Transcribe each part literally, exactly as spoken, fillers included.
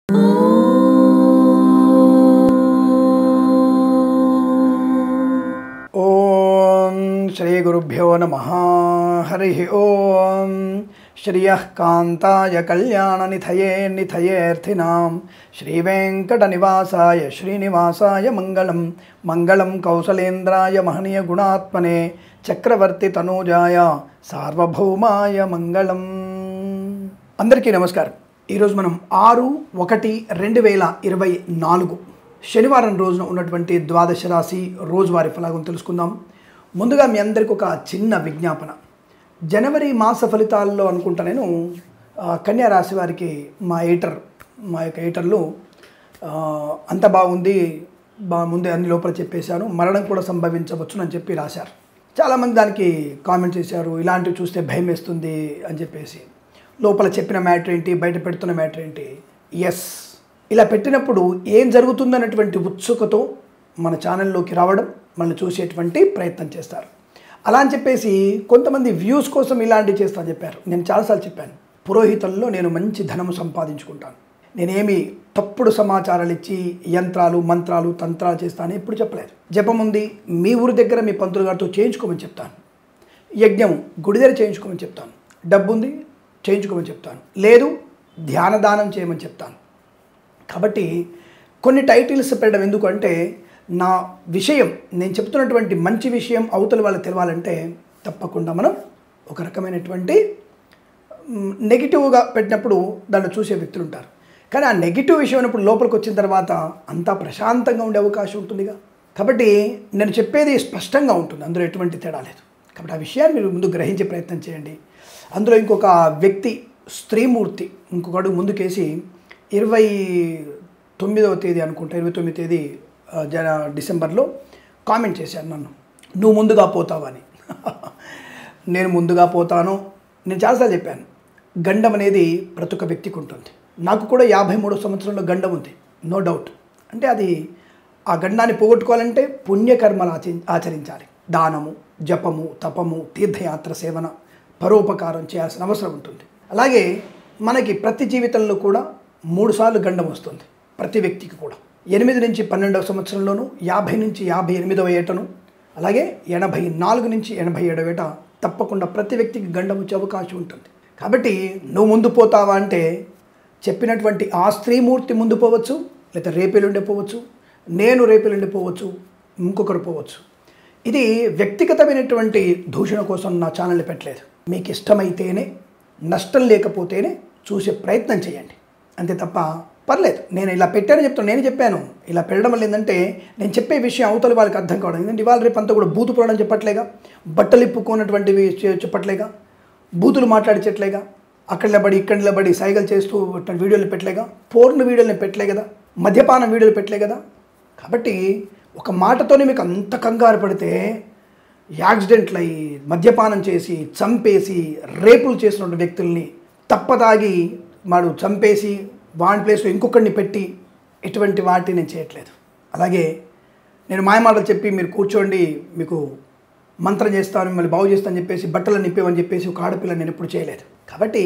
ఓం శ్రీ గురుభ్యో నమః. హరి ఓం. శ్రియః కాంతాయ కళ్యాణ నిధయే నిధయేర్థినాం శ్రీ వెంకట నివాసాయ శ్రీనివాసాయ మంగళం. మంగళం కౌసలేంద్రాయ మహనీయ గుణాత్మనే చక్రవర్తి తనూజాయ సార్వభౌమాయ మంగళం. అందరికీ నమస్కారం. ఈరోజు మనం ఆరు ఒకటి రెండు వేల ఇరవై నాలుగు శనివారం రోజున ఉన్నటువంటి ద్వాదశ రాశి రోజువారీ ఫలాలను తెలుసుకుందాం. ముందుగా మీ అందరికీ ఒక చిన్న విజ్ఞాపన. జనవరి మాస ఫలితాల్లో అనుకుంటా నేను కన్యా రాశి వారికి మా ఎడిటర్ మా యొక్క ఎడిటర్లు అంత బాగుంది, బా ముందే అన్ని లోపల చెప్పేశాను, మరణం కూడా సంభవించవచ్చు అని చెప్పి రాశారు. చాలామంది దానికి కామెంట్ చేశారు, ఇలాంటివి చూస్తే భయం వేస్తుంది అని చెప్పేసి. లోపల చెప్పిన మ్యాటర్ ఏంటి, బయట పెడుతున్న మ్యాటర్ ఏంటి? ఎస్, ఇలా పెట్టినప్పుడు ఏం జరుగుతుందన్నటువంటి ఉత్సుకతో మన ఛానల్లోకి రావడం, మనల్ని చూసేటువంటి ప్రయత్నం చేస్తారు. అలా అని చెప్పేసి కొంతమంది వ్యూస్ కోసం ఇలాంటివి చేస్తానని చెప్పారు. నేను చాలాసార్లు చెప్పాను, పురోహితుల్లో నేను మంచి ధనము సంపాదించుకుంటాను, నేనేమి తప్పుడు సమాచారాలు ఇచ్చి యంత్రాలు మంత్రాలు తంత్రాలు చేస్తానని ఎప్పుడు చెప్పలేదు. జపం ఉంది, మీ ఊరి దగ్గర మీ పంతులు గారితో చేయించుకోమని చెప్తాను. యజ్ఞం గుడి దగ్గర చేయించుకోమని చెప్తాను. డబ్బు ఉంది, చేయించుకోమని చెప్తాను. లేదు, ధ్యాన దానం చేయమని చెప్తాను. కాబట్టి కొన్ని టైటిల్స్ పెట్టడం ఎందుకంటే నా విషయం, నేను చెప్తున్నటువంటి మంచి విషయం అవతల వాళ్ళు తెలవాలంటే తప్పకుండా మనం ఒక రకమైనటువంటి నెగిటివ్గా పెట్టినప్పుడు దాన్ని చూసే వ్యక్తులు ఉంటారు. కానీ ఆ నెగిటివ్ విషయం అయినప్పుడు లోపలికి వచ్చిన తర్వాత అంతా ప్రశాంతంగా ఉండే అవకాశం ఉంటుందిగా. కాబట్టి నేను చెప్పేది స్పష్టంగా ఉంటుంది, అందులో ఎటువంటి తేడా లేదు. కాబట్టి ఆ విషయాన్ని మీరు ముందు గ్రహించే ప్రయత్నం చేయండి. అందులో ఇంకొక వ్యక్తి స్త్రీమూర్తి ఇంకొక అడుగు ముందుకేసి ఇరవై తొమ్మిదవ తేదీ అనుకుంటా, ఇరవై తొమ్మిది తేదీ జన డిసెంబర్లో కామెంట్ చేశాను నన్ను, నువ్వు ముందుగా పోతావని. నేను ముందుగా పోతాను. నేను చాలాసార్లు చెప్పాను, గండం అనేది ప్రతి ఒక్క వ్యక్తికి ఉంటుంది. నాకు కూడా యాభై మూడో సంవత్సరంలో గండం ఉంది, నో డౌట్. అంటే అది ఆ గండాన్ని పోగొట్టుకోవాలంటే పుణ్యకర్మలు ఆచరి ఆచరించాలి దానము, జపము, తపము, తీర్థయాత్ర సేవన, పరోపకారం చేయాల్సిన అవసరం ఉంటుంది. అలాగే మనకి ప్రతి జీవితంలో కూడా మూడు సార్లు గండం వస్తుంది, ప్రతి వ్యక్తికి కూడా. ఎనిమిది నుంచి పన్నెండవ సంవత్సరంలోను, యాభై నుంచి యాభై ఎనిమిదవ ఏటను, అలాగే ఎనభై నాలుగు నుంచి ఎనభై ఏడవ ఏట తప్పకుండా ప్రతి వ్యక్తికి గండం వచ్చే అవకాశం ఉంటుంది. కాబట్టి నువ్వు ముందు పోతావా అంటే చెప్పినటువంటి ఆ స్త్రీమూర్తి ముందు పోవచ్చు, లేదా రేపెల్లుండి పోవచ్చు, నేను రేపెల్లుండి పోవచ్చు, ఇంకొకరు పోవచ్చు. ఇది వ్యక్తిగతమైనటువంటి దూషణ కోసం నా ఛానల్ని పెట్టలేదు. మీకు ఇష్టమైతేనే, నష్టం లేకపోతేనే చూసే ప్రయత్నం చేయండి, అంతే తప్ప పర్లేదు. నేను ఇలా పెట్టానని చెప్తాను, నేను చెప్పాను. ఇలా పెట్టడం వల్ల ఏంటంటే నేను చెప్పే విషయం అవతల వాళ్ళకి అర్థం కావడం. ఎందుకంటే ఇవాళ రేపు అంతా కూడా బూతు పురాణం చెప్పట్లేగా, బట్టలు ఇప్పుకున్నటువంటివి చెప్పట్లేగా, బూతులు మాట్లాడిచెట్లేగా, అక్కడ నిలబడి ఇక్కడ నిలబడి సైగలు చేస్తూ వీడియోలు పెట్టలేగా, పోర్న్ వీడియోలు పెట్టలే కదా, మద్యపానం వీడియోలు పెట్టలే కదా. కాబట్టి ఒక మాటతోనే మీకు అంత కంగారు పడితే యాక్సిడెంట్లు అయ్యి మద్యపానం చేసి చంపేసి రేపులు చేసినటువంటి వ్యక్తుల్ని తప్పదాగి వాడు చంపేసి వాడి ప్లేస్లో ఇంకొకరిని పెట్టి ఇటువంటి వాటి నేను చేయట్లేదు. అలాగే నేను మాయమాటలు చెప్పి మీరు కూర్చోండి, మీకు మంత్రం చేస్తాను, మిమ్మల్ని బాగు చేస్తానని చెప్పేసి బట్టలు నింపేవని చెప్పేసి ఒక ఆడపిల్ల నేను ఎప్పుడు చేయలేదు. కాబట్టి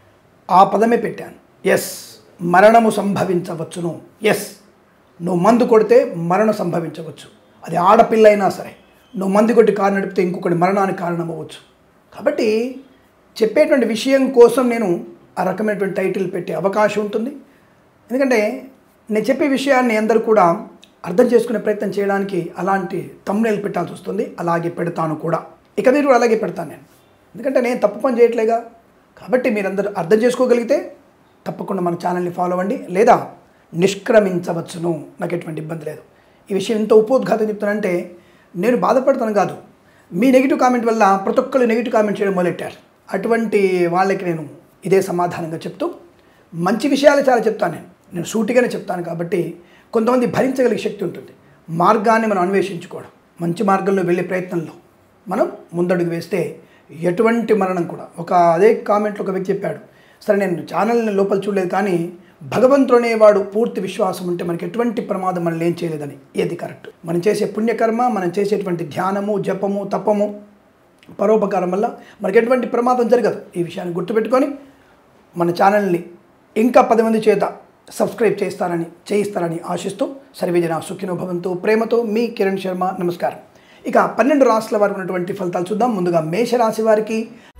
ఆ పదమే పెట్టాను. ఎస్, మరణము సంభవించవచ్చును. ఎస్, నువ్వు మందు కొడితే మరణం సంభవించవచ్చు. అది ఆడపిల్ల అయినా సరే, నువ్వు మందు కొట్టి కారు నడిపితే ఇంకొకటి మరణానికి కారణం అవ్వచ్చు. కాబట్టి చెప్పేటువంటి విషయం కోసం నేను ఆ రకమైనటువంటి టైటిల్ పెట్టే అవకాశం ఉంటుంది. ఎందుకంటే నేను చెప్పే విషయాన్ని అందరూ కూడా అర్థం చేసుకునే ప్రయత్నం చేయడానికి అలాంటి థంబ్నెయిల్ పెట్టాల్సి వస్తుంది. అలాగే పెడతాను కూడా, ఇక మీరు కూడా అలాగే పెడతాను నేను. ఎందుకంటే నేను తప్పు పని చేయట్లేగా. కాబట్టి మీరందరూ అర్థం చేసుకోగలిగితే తప్పకుండా మన ఛానల్ని ఫాలో అవ్వండి, లేదా నిష్క్రమించవచ్చును, నాకు ఎటువంటి ఇబ్బంది లేదు. ఈ విషయం ఎంత ఉపోద్ఘాతం చెప్తానంటే నేను బాధపడతాను కాదు, మీ నెగిటివ్ కామెంట్ వల్ల ప్రతి ఒక్కరు నెగిటివ్ కామెంట్ చేయడం మొదలెట్టారు. అటువంటి వాళ్ళకి నేను ఇదే సమాధానంగా చెప్తూ మంచి విషయాలు చాలా చెప్తాను. నేను నేను సూటిగానే చెప్తాను. కాబట్టి కొంతమంది భరించగలిగే శక్తి ఉంటుంది. మార్గాన్ని మనం అన్వేషించుకోవడం, మంచి మార్గంలో వెళ్ళే ప్రయత్నంలో మనం ముందడుగు వేస్తే ఎటువంటి మరణం కూడా. ఒక అదే కామెంట్లో ఒక వ్యక్తి చెప్పాడు, సరే నేను ఛానల్ని లోపల చూడలేదు కానీ భగవంతుడనే వాడు పూర్తి విశ్వాసం ఉంటే మనకి ఎటువంటి ప్రమాదం మనల్ని ఏం చేయలేదని. ఏది కరెక్ట్? మనం చేసే పుణ్యకర్మ, మనం చేసేటువంటి ధ్యానము, జపము, తపము, పరోపకారం వల్ల మనకి ఎటువంటి ప్రమాదం జరగదు. ఈ విషయాన్ని గుర్తుపెట్టుకొని మన ఛానల్ని ఇంకా పది మంది చేత సబ్స్క్రైబ్ చేస్తారని చేయిస్తారని ఆశిస్తూ సర్వేజన సుఖినో భవంతు. ప్రేమతో మీ కిరణ్ శర్మ. నమస్కారం. ఇక పన్నెండు రాశుల వారికి ఉన్నటువంటి ఫలితాలు చూద్దాం. ముందుగా మేషరాశి వారికి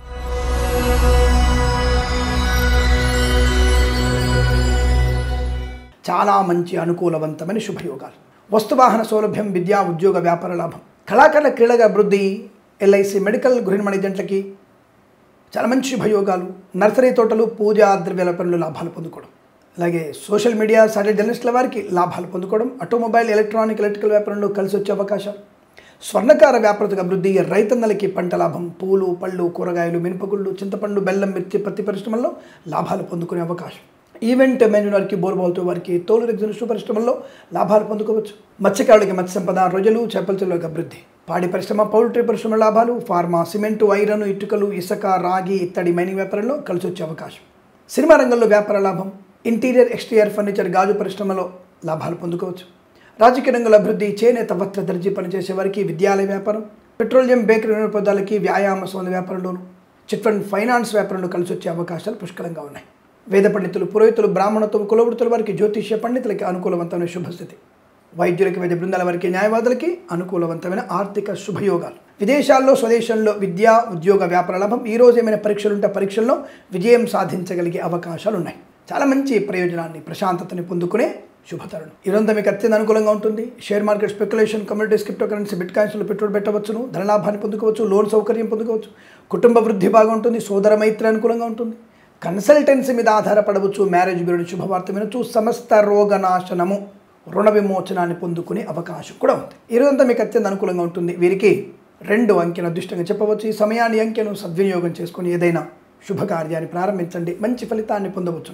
చాలా మంచి అనుకూలవంతమైన శుభయోగాలు, వస్తువాహన సౌలభ్యం, విద్యా ఉద్యోగ వ్యాపార లాభం, కళాకారుల క్రీడల అభివృద్ధి, ఎల్ఐసి మెడికల్ గృహిణి ఏజెంట్లకి చాలా మంచి శుభయోగాలు, నర్సరీ తోటలు, పూజా ద్రవ్యాల పనులు లాభాలు పొందుకోవడం, అలాగే సోషల్ మీడియా సాటిలైట్ జర్నలిస్టుల వారికి లాభాలు పొందుకోవడం, ఆటోమొబైల్, ఎలక్ట్రానిక్, ఎలక్ట్రికల్ వ్యాపారంలో కలిసి వచ్చే అవకాశాలు, స్వర్ణకార వ్యాపారతకు అభివృద్ధి, రైతన్నలకి పంట లాభం, పూలు, పళ్ళు, కూరగాయలు, మినపగుళ్ళు, చింతపండు, బెల్లం, మిర్చి, పత్తి పరిశ్రమల్లో లాభాలు పొందుకునే అవకాశం, ఈవెంట్ మేనేజ్ వారికి, బోర్బాల్తో వారికి, తోలు రెగ్జిన్ పరిశ్రమల్లో లాభాలు పొందుకోవచ్చు, మత్స్యకారులకి మత్స్య సంపద, రొయ్యలు, చేపల చెరువులకు అభివృద్ధి, పాడి పరిశ్రమ, పౌల్ట్రీ పరిశ్రమ లాభాలు, ఫార్మా, సిమెంటు, ఐరన్, ఇటుకలు, ఇసుక, రాగి ఇత్తడి మైనింగ్ వ్యాపారంలో కలిసి వచ్చే అవకాశం, సినిమా రంగంలో వ్యాపార లాభం, ఇంటీరియర్ ఎక్స్టీరియర్ ఫర్నిచర్, గాజు పరిశ్రమలో లాభాలు పొందుకోవచ్చు, రాజకీయ రంగంలో అభివృద్ధి, చేనేత వస్త్ర దర్జీ పనిచేసే వారికి, విద్యాలయ వ్యాపారం, పెట్రోలియం, బేకరీ వినోదాలకి, వ్యాయామ సంబంధ వ్యాపారంలోను, చిట్ ఫండ్ ఫైనాన్స్ వ్యాపారంలో కలిసి వచ్చే అవకాశాలు పుష్కలంగా ఉన్నాయి. వేద పండితులు, పురోహితులు, బ్రాహ్మణత్వం, కులవృత్తుల వారికి, జ్యోతిష్య పండితులకి అనుకూలవంతమైన శుభస్థితి, వైద్యులకి, వైద్య బృందాల వారికి, న్యాయవాదులకి అనుకూలవంతమైన ఆర్థిక శుభయోగాలు, విదేశాల్లో స్వదేశంలో విద్యా ఉద్యోగ వ్యాపార లాభం, ఈ రోజు ఏమైనా పరీక్షలు ఉంటే పరీక్షల్లో విజయం సాధించగలిగే అవకాశాలు ఉన్నాయి. చాలా మంచి ప్రయోజనాన్ని, ప్రశాంతతని పొందుకునే శుభతరుణం. ఈరోజు మీకు అత్యంత అనుకూలంగా ఉంటుంది. Share market, speculation, communities, crypto currency, bit కాయిన్స్లో పెట్టుబడి పెట్టవచ్చును, ధనలాభాన్ని పొందుకోవచ్చు, లోన్ సౌకర్యం పొందుకోవచ్చు, కుటుంబ వృద్ధి బాగుంటుంది, సోదర మైత్రి అనుకూలంగా ఉంటుంది, కన్సల్టెన్సీ మీద ఆధారపడవచ్చు, మ్యారేజ్ బ్యూరో శుభవార్త వినొచ్చు, సమస్త రోగనాశనము, రుణ విమోచనాన్ని పొందుకునే అవకాశం కూడా ఉంది. ఈరోజంతా మీకు అత్యంత అనుకూలంగా ఉంటుంది. వీరికి రెండు అంకెను అదృష్టంగా చెప్పవచ్చు. ఈ సమయాన్ని, అంకెను సద్వినియోగం చేసుకుని ఏదైనా శుభకార్యాన్ని ప్రారంభించండి, మంచి ఫలితాన్ని పొందవచ్చును.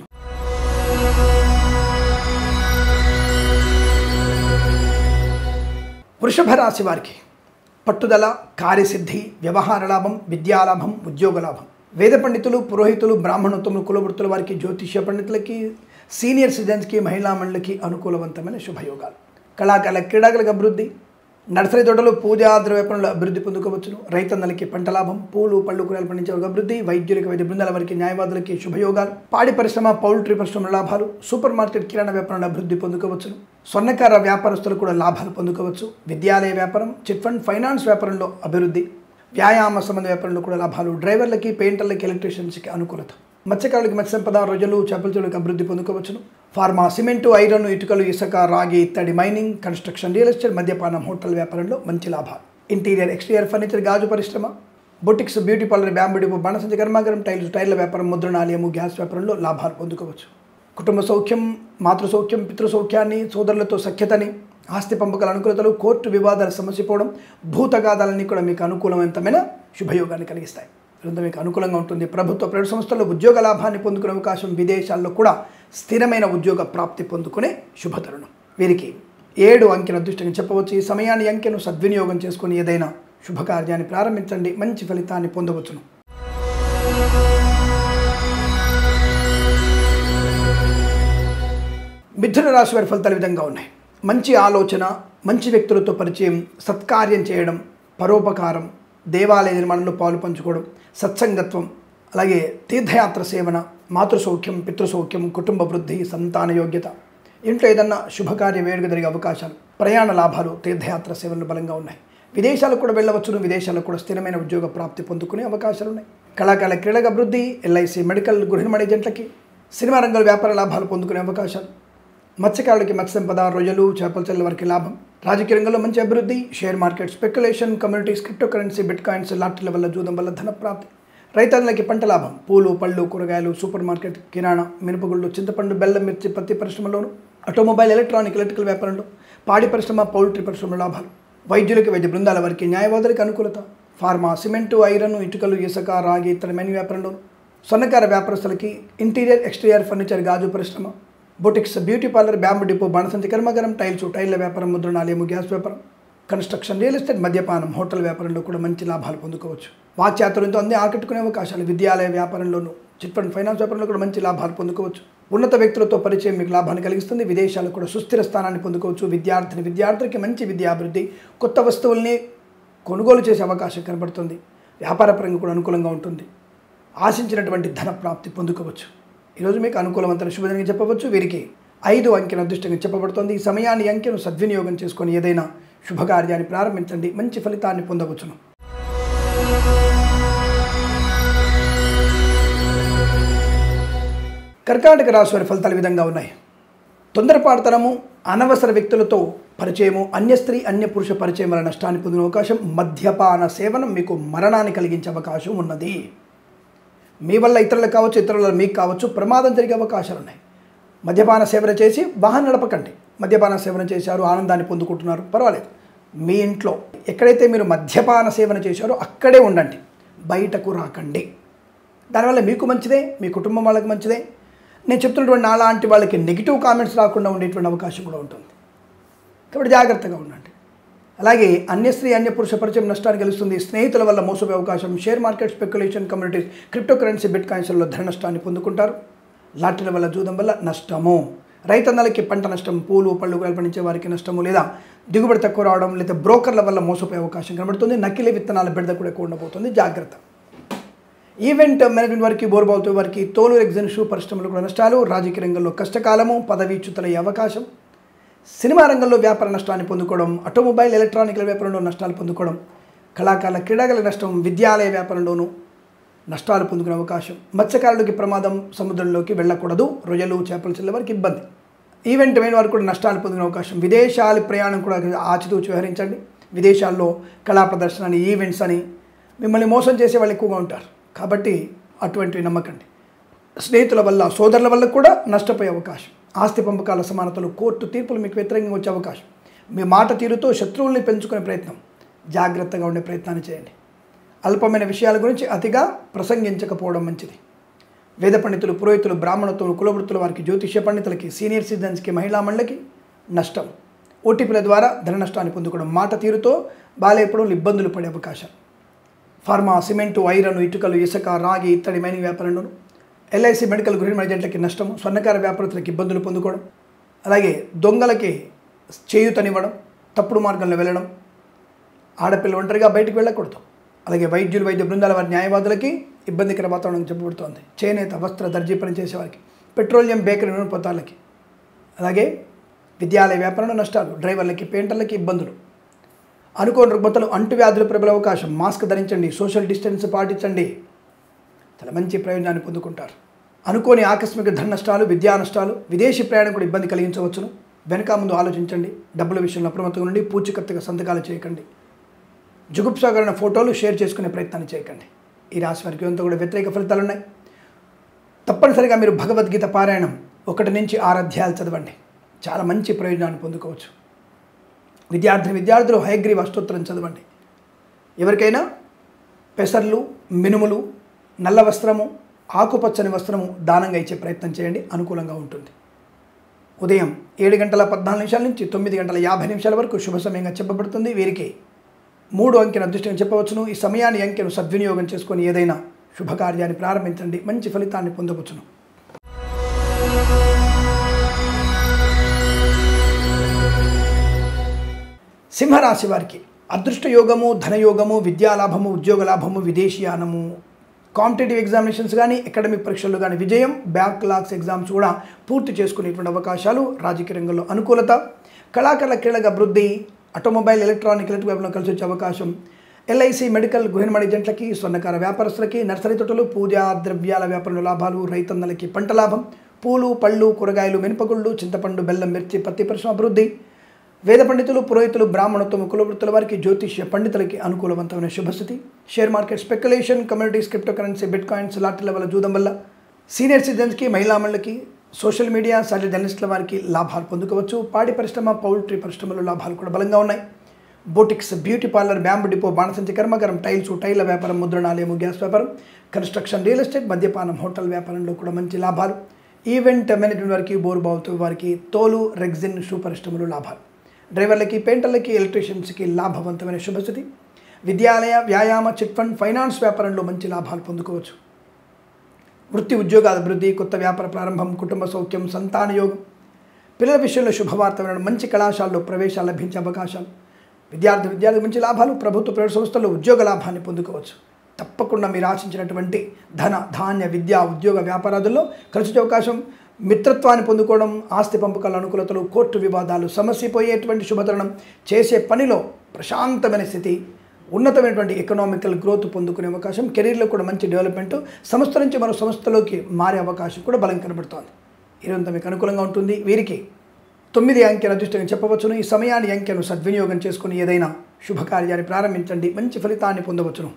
వృషభ రాశి వారికి పట్టుదల, కార్యసిద్ధి, వ్యవహార లాభం, విద్యాలాభం, ఉద్యోగ లాభం, వేద పండితులు, పురోహితులు, బ్రాహ్మణత్వములు, కులవృత్తుల వారికి, జ్యోతిష్య పండితులకి, సీనియర్ సిటిజన్స్కి, మహిళా మండలికి అనుకూలవంతమైన శుభయోగాలు, కళాకారుల క్రీడాకులకు అభివృద్ధి, నర్సరీ తోటలు, పూజా ద్రవ్యాపారంలో అభివృద్ధి పొందుకోవచ్చును, రైతన్నలకి పంట లాభం, పూలు, పళ్ళు, కూరలు పండించే అభివృద్ధి, వైద్యులకి, వైద్య బృందాల వారికి, న్యాయవాదులకి శుభయోగాలు, పాడి పరిశ్రమ, పౌల్ట్రీ పరిశ్రమ లాభాలు, సూపర్ మార్కెట్, కిరాణా వ్యాపారంలో అభివృద్ధి పొందుకోవచ్చును, స్వర్ణకార వ్యాపారస్తులు కూడా లాభాలు పొందుకోవచ్చు, విద్యాలయ వ్యాపారం, చిట్ ఫండ్ ఫైనాన్స్ వ్యాపారంలో అభివృద్ధి, వ్యాయామ సంబంధ వ్యాపారంలో కూడా లాభాలు, డ్రైవర్లకి, పెయింటర్లకి, ఎలక్ట్రీషియన్స్కి అనుకూలత, మత్స్యకారులకి మత్స్య సంపద, రొయ్యలు, చేపల చెరువులకు అభివృద్ధి పొందుకోవచ్చును, ఫార్మా, సిమెంటు, ఐరన్, ఇటుకలు, ఇసుక, రాగి ఇత్తడి మైనింగ్, కన్స్ట్రక్షన్, రియల్ ఎస్టేట్, మద్యపానం, హోటల్ వ్యాపారంలో మంచి లాభాలు, ఇంటీరియర్ ఎక్స్టీరియర్ ఫర్నిచర్, గాజు పరిశ్రమ, boutiques, beauty parlour, bamboo depot, బాణసంచ కర్మాగారం, టైల్స్, టైర్ల వ్యాపారం, ముద్రణాలయము, గ్యాస్ వ్యాపారంలో లాభాలు పొందుకోవచ్చు, కుటుంబ సౌఖ్యం, మాతృ సౌఖ్యం, పితృ సౌఖ్యాన్ని, సోదరులతో సఖ్యతని, ఆస్తి పంపకాల అనుకూలతలు, కోర్టు వివాదాలు సమసిపోవడం, భూతగాదాలన్నీ కూడా మీకు అనుకూలవంతమైన శుభయోగాన్ని కలిగిస్తాయి. ఇదంతా మీకు అనుకూలంగా ఉంటుంది. ప్రభుత్వ, ప్రైవేట్ సంస్థల్లో ఉద్యోగ లాభాన్ని పొందుకునే అవకాశం, విదేశాల్లో కూడా స్థిరమైన ఉద్యోగ ప్రాప్తి పొందుకునే శుభతరుణం. వీరికి ఏడు అంకెను అదృష్టంగా చెప్పవచ్చు. ఈ సమయాన్ని, అంకెను సద్వినియోగం చేసుకుని ఏదైనా శుభకార్యాన్ని ప్రారంభించండి, మంచి ఫలితాన్ని పొందవచ్చును. మిథున రాశి వారి ఫలితాలు విధంగా ఉన్నాయి. మంచి ఆలోచన, మంచి వ్యక్తులతో పరిచయం, సత్కార్యం చేయడం, పరోపకారం, దేవాలయ నిర్మాణంలో పాలు పంచుకోవడం, సత్సంగత్వం, అలాగే తీర్థయాత్ర సేవన, మాతృసౌఖ్యం, పితృసౌఖ్యం, కుటుంబ వృద్ధి, సంతాన యోగ్యత, ఇంట్లో ఏదన్నా శుభకార్య వేడుక జరిగే అవకాశాలు, ప్రయాణ లాభాలు, తీర్థయాత్ర సేవలు బలంగా ఉన్నాయి. విదేశాలకు కూడా వెళ్ళవచ్చును, విదేశాలకు కూడా స్థిరమైన ఉద్యోగ ప్రాప్తి పొందుకునే అవకాశాలు ఉన్నాయి. కళాకారుల క్రీడల అభివృద్ధి, ఎల్ఐసి మెడికల్ గృహిణి ఏజెంట్లకి, సినిమా రంగంలో వ్యాపార లాభాలు పొందుకునే అవకాశాలు, మత్స్యకారులకి మత్స్య సంపద, రొయ్యలు, చేపల చెరువుల వారికి లాభం, రాజకీయ రంగంలో మంచి అభివృద్ధి, share market, speculation, communities, crypto currency, bit coins, లాటరీల వల్ల, జూదం వల్ల ధన ప్రాప్తి, రైతన్నలకి పంట లాభం, పూలు, పళ్ళు, కూరగాయలు, సూపర్ మార్కెట్, కిరాణా, మినపగుళ్ళు, చింతపండు, బెల్లం, మిర్చి, పత్తి పరిశ్రమలోను, ఆటోమొబైల్, ఎలక్ట్రానిక్, ఎలక్ట్రికల్ వ్యాపారంలో, పాడి పరిశ్రమ, పౌల్ట్రీ పరిశ్రమ లాభాలు, వైద్యులకి, వైద్య బృందాల వారికి, న్యాయవాదులకి అనుకూలత, ఫార్మా, సిమెంటు, ఐరన్, ఇటుకలు, ఇసుక, రాగి ఇత్తడి మైనింగ్ వ్యాపారంలో, స్వర్ణకార వ్యాపారస్తులకి, ఇంటీరియర్ ఎక్స్టీరియర్ ఫర్నిచర్, గాజు పరిశ్రమ, boutiques, beauty parlour, bamboo depot, బాణసంచి కర్మాగారం, టైల్స్, టైర్ల వ్యాపారం, ముద్రణాలయము, గ్యాస్ వ్యాపారం, కన్స్ట్రక్షన్, రియల్ ఎస్టేట్, మద్యపానం, హోటల్ వ్యాపారంలో కూడా మంచి లాభాలు పొందుకోవచ్చు. వాక్చాతుర్యంతో అన్ని ఆకట్టుకునే అవకాశాలు, విద్యాలయ వ్యాపారంలోనూ, చిట్ ఫండ్ ఫైనాన్స్ వ్యాపారంలో కూడా మంచి లాభాలు పొందుకోవచ్చు. ఉన్నత వ్యక్తులతో పరిచయం మీకు లాభాన్ని కలిగిస్తుంది. విదేశాలకు కూడా సుస్థిర స్థానాన్ని పొందుకోవచ్చు. విద్యార్థిని విద్యార్థులకి మంచి విద్యాభివృద్ధి, కొత్త వస్తువుల్ని కొనుగోలు చేసే అవకాశం కనబడుతుంది. వ్యాపారపరంగా కూడా అనుకూలంగా ఉంటుంది. ఆశించినటువంటి ధన ప్రాప్తి పొందుకోవచ్చు. ఈరోజు మీకు అనుకూలవంతమైన శుభదినంగా చెప్పవచ్చు. వీరికి ఐదు అంకెను అదృష్టంగా చెప్పబడుతోంది. ఈ సమయాన్ని అంకెను సద్వినియోగం చేసుకొని ఏదైనా శుభకార్యాన్ని ప్రారంభించండి, మంచి ఫలితాన్ని పొందవచ్చును. కర్కాటక రాశి వారి ఫలితాలు ఈ విధంగా ఉన్నాయి. తొందరపాటుతనము, అనవసర వ్యక్తులతో పరిచయము, అన్య స్త్రీ అన్య పురుష పరిచయం వల్ల నష్టాన్ని పొందిన అవకాశం, మద్యపాన సేవనం మీకు మరణాన్ని కలిగించే అవకాశం ఉన్నది. మీ వల్ల ఇతరులకు కావచ్చు, ఇతరుల మీకు కావచ్చు ప్రమాదం జరిగే అవకాశాలు ఉన్నాయి. మద్యపాన సేవన చేసి వాహనం నడపకండి. మద్యపాన సేవన చేశారు, ఆనందాన్ని పొందుకుంటున్నారు, పర్వాలేదు. మీ ఇంట్లో ఎక్కడైతే మీరు మద్యపాన సేవన చేశారో అక్కడే ఉండండి, బయటకు రాకండి. దానివల్ల మీకు మంచిదే, మీ కుటుంబం వాళ్ళకి మంచిదే. నేను చెప్తున్నటువంటి నాలాంటి వాళ్ళకి నెగిటివ్ కామెంట్స్ రాకుండా ఉండేటువంటి అవకాశం కూడా ఉంటుంది. కాబట్టి జాగ్రత్తగా ఉండండి. అలాగే అన్య స్త్రీ అన్య పురుష పరిచయం నష్టాన్ని కలుస్తుంది. స్నేహితుల వల్ల మోసపోయే అవకాశం, share market, speculation, communities, crypto currency, bit కాయిన్స్లలో ధన నష్టాన్ని పొందుకుంటారు. లాటరీల వల్ల, జూదం వల్ల నష్టము. రైతన్నలకి పంట నష్టం, పూలు పళ్ళు పండించే వారికి నష్టము, లేదా దిగుబడి తక్కువ రావడం, లేదా బ్రోకర్ల వల్ల మోసపోయే అవకాశం కనబడుతుంది. నకిలీ విత్తనాల బెడద కూడా ఎక్కువ ఉండబోతుంది, జాగ్రత్త. ఈవెంట్ మేనేజ్మెంట్ వారికి, బోర్బావుతో వారికి, తోలు ఎగ్జిన్ షూ పరిశ్రమలు కూడా నష్టాలు. రాజకీయ రంగంలో కష్టకాలము, పదవీ చ్యుతులయ్యే అవకాశం. సినిమా రంగంలో వ్యాపార నష్టాన్ని పొందుకోవడం, ఆటోమొబైల్ ఎలక్ట్రానిక్ల వ్యాపారంలో నష్టాలు పొందుకోవడం, కళాకారుల క్రీడాగల నష్టం, విద్యాలయ వ్యాపారంలోనూ నష్టాలు పొందుకునే అవకాశం. మత్స్యకారులకి ప్రమాదం, సముద్రంలోకి వెళ్ళకూడదు, రొయ్యలు చేపలు చెల్లె వారికి ఇబ్బంది. ఈవెంట్ అయిన వారికి కూడా నష్టాలు పొందుకునే అవకాశం. విదేశాల ప్రయాణం కూడా ఆచితూచి వ్యవహరించండి. విదేశాల్లో కళా ప్రదర్శన అని, ఈవెంట్స్ అని మిమ్మల్ని మోసం చేసే వాళ్ళు ఎక్కువగా ఉంటారు, కాబట్టి అటువంటివి నమ్మకండి. స్నేహితుల వల్ల, సోదరుల వల్ల కూడా నష్టపోయే అవకాశం. ఆస్తి పంపకాల సమానతలు, కోర్టు తీర్పులు మీకు వ్యతిరేకంగా వచ్చే అవకాశం. మీ మాట తీరుతో శత్రువుల్ని పెంచుకునే ప్రయత్నం, జాగ్రత్తగా ఉండే ప్రయత్నాన్ని చేయండి. అల్పమైన విషయాల గురించి అతిగా ప్రసంగించకపోవడం మంచిది. వేద పండితులు, పురోహితులు, బ్రాహ్మణత్వం, కులవృత్తుల వారికి, జ్యోతిష్య పండితులకి, సీనియర్ సిటిజన్స్కి, మహిళా మండలికి నష్టం. ఓటీపీల ద్వారా ధన నష్టాన్ని పొందుకోవడం, మాట తీరుతో బాలేపడం, ఇబ్బందులు పడే అవకాశం. ఫార్మా, సిమెంటు, ఐరన్, ఇటుకలు, ఇసుక, రాగి, ఇత్తడి, మైనింగ్ వ్యాపారంలోను, ఎల్ఐసి, మెడికల్, గృహ ఏజెంట్లకి నష్టము. స్వర్ణకార వ్యాపారస్తులకు ఇబ్బందులు పొందుకోవడం, అలాగే దొంగలకి చేయూతనివ్వడం, తప్పుడు మార్గంలో వెళ్ళడం, ఆడపిల్ల ఒంటరిగా బయటకు వెళ్ళకూడదు. అలాగే వైద్యులు, వైద్య బృందాల వారి, న్యాయవాదులకి ఇబ్బందికర వాతావరణం చెప్పబడుతోంది. చేనేత, వస్త్ర, దర్జీ పని చేసేవారికి, పెట్రోలియం, బేకరీ, నూనె పదార్థాలకి, అలాగే విద్యాలయ వ్యాపారంలో నష్టాలు, డ్రైవర్లకి, పెయింటర్లకి ఇబ్బందులు. అనుకోని రుగ్మతలు, అంటువ్యాధులు ప్రబల అవకాశం. మాస్క్ ధరించండి, సోషల్ డిస్టెన్స్ పాటించండి, చాలా మంచి ప్రయోజనాన్ని పొందుకుంటారు. అనుకోని ఆకస్మిక ధన నష్టాలు, విద్యా నష్టాలు, విదేశీ ప్రయాణం కూడా ఇబ్బంది కలిగించవచ్చును. వెనక ముందు ఆలోచించండి. డబ్బుల విషయంలో అప్రమత్తంగా ఉండి పూచికత్తుగా సంతకాలు చేయకండి. జుగుప్సాకరణ ఫోటోలు షేర్ చేసుకునే ప్రయత్నాన్ని చేయకండి. ఈ రాశి వారికి అంతా కూడా వ్యతిరేక ఫలితాలు ఉన్నాయి. తప్పనిసరిగా మీరు భగవద్గీత పారాయణం ఒకటి నుంచి ఆరు అధ్యాయాలు చదవండి, చాలా మంచి ప్రయోజనాన్ని పొందుకోవచ్చు. విద్యార్థిని విద్యార్థులు హయగ్రీవ అష్టోత్తరం చదవండి. ఎవరికైనా పెసర్లు, మినుములు, నల్ల వస్త్రము, ఆకుపచ్చని వస్త్రము దానంగా ఇచ్చే ప్రయత్నం చేయండి, అనుకూలంగా ఉంటుంది. ఉదయం ఏడు గంటల పద్నాలుగు నిమిషాల నుంచి తొమ్మిది గంటల యాభై నిమిషాల వరకు శుభ సమయంగా చెప్పబడుతుంది. వీరికి మూడు అంకెను అదృష్టంగా చెప్పవచ్చును. ఈ సమయాన్ని అంకెను సద్వినియోగం చేసుకొని ఏదైనా శుభకార్యాన్ని ప్రారంభించండి, మంచి ఫలితాన్ని పొందవచ్చును. సింహరాశి వారికి అదృష్ట యోగము, ధనయోగము, విద్యాలాభము, ఉద్యోగ లాభము, విదేశీయానము, కాంపిటేటివ్ ఎగ్జామినేషన్స్ కానీ, అకాడమిక్ పరీక్షల్లో కానీ విజయం, బ్యాక్లాగ్స్ ఎగ్జామ్స్ కూడా పూర్తి చేసుకునేటువంటి అవకాశాలు, రాజకీయ రంగంలో అనుకూలత, కళాకారుల క్రీడల అభివృద్ధి, ఆటోమొబైల్, ఎలక్ట్రానిక్, ఎలక్ట్రిక్ వ్యాపారంలో కలిసి వచ్చే అవకాశం, ఎల్ఐసి, మెడికల్, గృహ ఏజెంట్లకి, స్వర్ణకార వ్యాపారస్తులకి, నర్సరీ తోటలు, పూజా ద్రవ్యాల వ్యాపారంలో లాభాలు, రైతన్నలకి పంట లాభం, పూలు పళ్ళు, కూరగాయలు, మినపగుళ్ళు, చింతపండు, బెల్లం, మిర్చి, పత్తి పరిశ్రమ అభివృద్ధి, వేద పండితులు, పురోహితులు, బ్రాహ్మణత్వం, కులవృత్తుల వారికి, జ్యోతిష్య పండితులకి అనుకూలవంతమైన శుభస్థితి. Share market, speculation, communities, crypto currency, bit coins, లాటరీల వల్ల, జూదం వల్ల, సీనియర్ సిటిజన్స్కి, మహిళా మండలికి, సోషల్ మీడియా, సాటి జర్నలిస్టుల వారికి లాభాలు పొందుకోవచ్చు. పాడి పరిశ్రమ, పౌల్ట్రీ పరిశ్రమలో లాభాలు కూడా బలంగా ఉన్నాయి. Boutiques, beauty parlour, bamboo depot, బాణసంచి కర్మగారం, టైల్స్, టైల్ల వ్యాపారం, ముద్రణాలయము, గ్యాస్ వ్యాపారం, కన్స్ట్రక్షన్, రియల్ ఎస్టేట్, మద్యపానం, హోటల్ వ్యాపారంలో కూడా మంచి లాభాలు. ఈవెంట్ మేనేజ్మెంట్ వారికి, బోర్బావుతో వారికి, తోలు రెగ్జిన్ షూ పరిశ్రమలు లాభాలు. డ్రైవర్లకి, పెయింటర్లకి, ఎలక్ట్రీషియన్స్కి లాభవంతమైన శుభస్థితి. విద్యాలయ, వ్యాయామ, చిట్ ఫండ్, ఫైనాన్స్ వ్యాపారంలో మంచి లాభాలు పొందుకోవచ్చు. వృత్తి ఉద్యోగాల అభివృద్ధి, కొత్త వ్యాపార ప్రారంభం, కుటుంబ సౌఖ్యం, సంతాన యోగం, పిల్లల విషయంలో శుభవార్త వినడం, మంచి కళాశాలలో ప్రవేశాలు లభించే అవకాశాలు, విద్యార్థి విద్యార్థి మంచి లాభాలు, ప్రభుత్వ ప్రైవేట్ సంస్థల్లో ఉద్యోగ లాభాన్ని పొందుకోవచ్చు. తప్పకుండా మీరు ఆశించినటువంటి ధన, ధాన్య, విద్యా, ఉద్యోగ వ్యాపారాదుల్లో కలిసి అవకాశం. మిత్రత్వాన్ని పొందుకోవడం, ఆస్తి పంపకాల అనుకూలతలు, కోర్టు వివాదాలు సమసిపోయేటువంటి శుభతరుణం, చేసే పనిలో ప్రశాంతమైన స్థితి, ఉన్నతమైనటువంటి ఎకనామికల్ గ్రోత్ పొందుకునే అవకాశం, కెరీర్లో కూడా మంచి డెవలప్మెంట్, సంస్థ నుంచి మరో సంస్థలోకి మారే అవకాశం కూడా బలం కనబడుతోంది. ఈరోజంతా మీకు అనుకూలంగా ఉంటుంది. వీరికి తొమ్మిది అంకెను అదృష్టంగా చెప్పవచ్చును. ఈ సమయాన్ని అంకెను సద్వినియోగం చేసుకుని ఏదైనా శుభకార్యాన్ని ప్రారంభించండి, మంచి ఫలితాన్ని పొందవచ్చును.